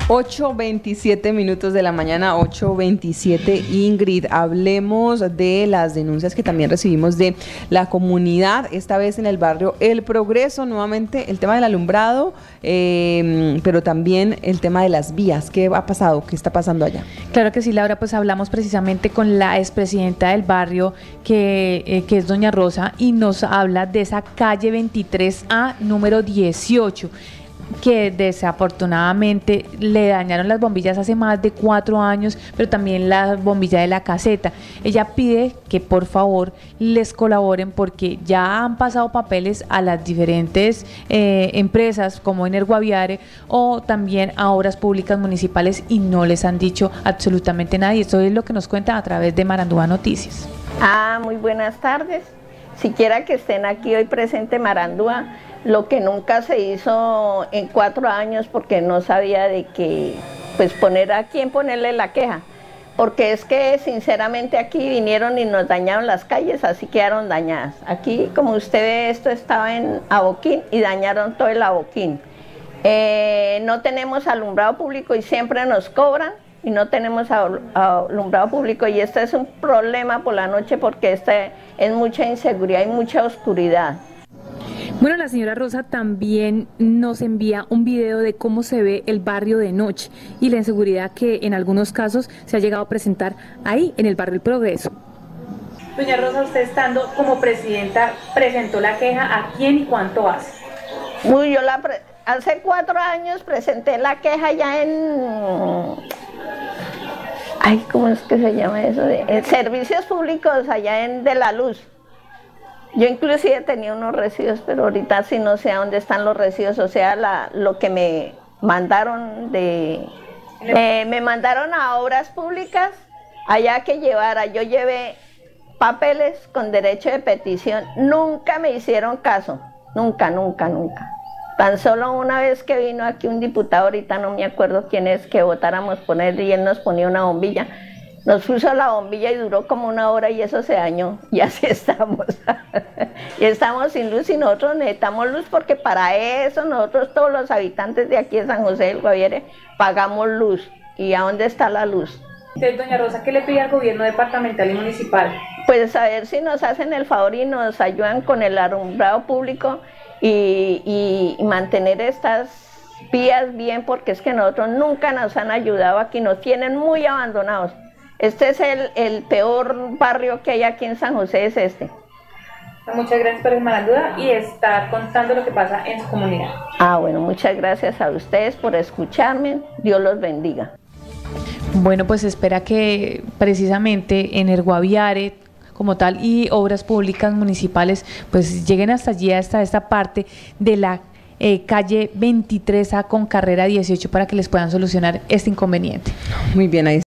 8:27 minutos de la mañana, 8:27. Ingrid, hablemos de las denuncias que también recibimos de la comunidad, esta vez en el barrio El Progreso, nuevamente el tema del alumbrado, pero también el tema de las vías. ¿Qué ha pasado? ¿Qué está pasando allá? Claro que sí, Laura, pues hablamos precisamente con la expresidenta del barrio, que es doña Rosa, y nos habla de esa calle 23A, número 18, que desafortunadamente le dañaron las bombillas hace más de 4 años, pero también la bombilla de la caseta. Ella pide que por favor les colaboren porque ya han pasado papeles a las diferentes empresas como Energuaviare o también a Obras Públicas Municipales y no les han dicho absolutamente nada, y esto es lo que nos cuenta a través de Marandúa Noticias. Muy buenas tardes. Siquiera que estén aquí hoy presente Marandúa, lo que nunca se hizo en 4 años porque no sabía de qué, pues poner a quién ponerle la queja, porque es que sinceramente aquí vinieron y nos dañaron las calles, así quedaron dañadas. Aquí, como usted ve, esto estaba en Aboquín y dañaron todo el Aboquín. No tenemos alumbrado público y siempre nos cobran y no tenemos alumbrado público, y este es un problema por la noche porque es mucha inseguridad y mucha oscuridad. Bueno, la señora Rosa también nos envía un video de cómo se ve el barrio de noche y la inseguridad que en algunos casos se ha llegado a presentar ahí en el barrio El Progreso. Doña Rosa, usted estando como presidenta, presentó la queja, ¿a quién y cuánto hace? Hace 4 años presenté la queja ya en... ¿cómo es que se llama eso? Servicios públicos allá en De la Luz. Yo inclusive tenía unos residuos, pero ahorita sí no sé a dónde están los residuos, o sea, lo que me mandaron me mandaron a Obras Públicas, allá que llevara, yo llevé papeles con derecho de petición, nunca me hicieron caso, nunca. Tan solo una vez que vino aquí un diputado, ahorita no me acuerdo quién es, que votáramos por él y él nos ponía una bombilla. Nos puso la bombilla y duró como 1 hora y eso se dañó, y así estamos. Y estamos sin luz y nosotros necesitamos luz porque para eso nosotros todos los habitantes de aquí de San José del Guaviare pagamos luz. ¿Y a dónde está la luz? Entonces, doña Rosa, ¿qué le pide al gobierno departamental y municipal? Pues a ver si nos hacen el favor y nos ayudan con el alumbrado público y mantener estas vías bien, porque es que nosotros nunca nos han ayudado aquí, nos tienen muy abandonados. Este es el peor barrio que hay aquí en San José, es este. Muchas gracias por Marandúa y estar contando lo que pasa en su comunidad. Bueno, muchas gracias a ustedes por escucharme. Dios los bendiga. Bueno, pues espera que precisamente Energuaviare como tal y Obras Públicas Municipales pues lleguen hasta allí, hasta esta parte de la calle 23A con carrera 18 para que les puedan solucionar este inconveniente. Muy bien, ahí